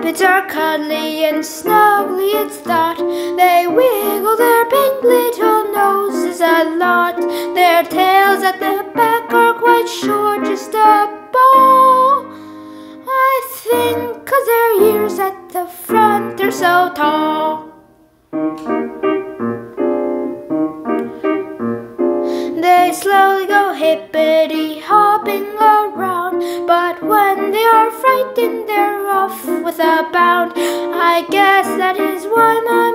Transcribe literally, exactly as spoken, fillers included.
Rabbits are cuddly and snuggly, it's thought. They wiggle their pink little noses a lot. Their tails at the back are quite short, just a ball, I think, 'cause their ears at the front are so tall. They slowly go hippity-hopping around, but when they are frightened they're off with a bound. I guess that is why my